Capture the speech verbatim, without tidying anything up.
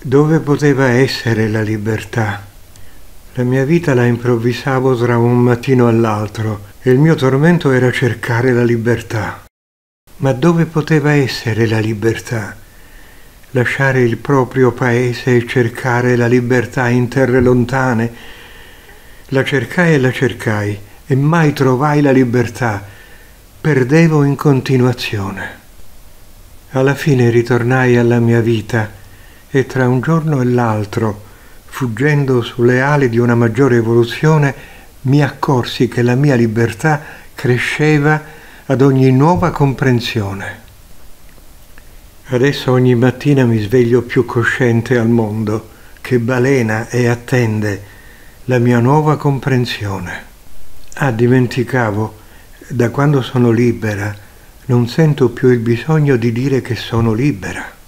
Dove poteva essere la libertà? La mia vita la improvvisavo tra un mattino all'altro e il mio tormento era cercare la libertà. Ma dove poteva essere la libertà? Lasciare il proprio paese e cercare la libertà in terre lontane? La cercai e la cercai e mai trovai la libertà. Perdevo in continuazione. Alla fine ritornai alla mia vita e tra un giorno e l'altro, fuggendo sulle ali di una maggiore evoluzione, mi accorsi che la mia libertà cresceva ad ogni nuova comprensione. Adesso ogni mattina mi sveglio più cosciente al mondo, che balena e attende la mia nuova comprensione. Ah, dimenticavo, da quando sono libera, non sento più il bisogno di dire che sono libera.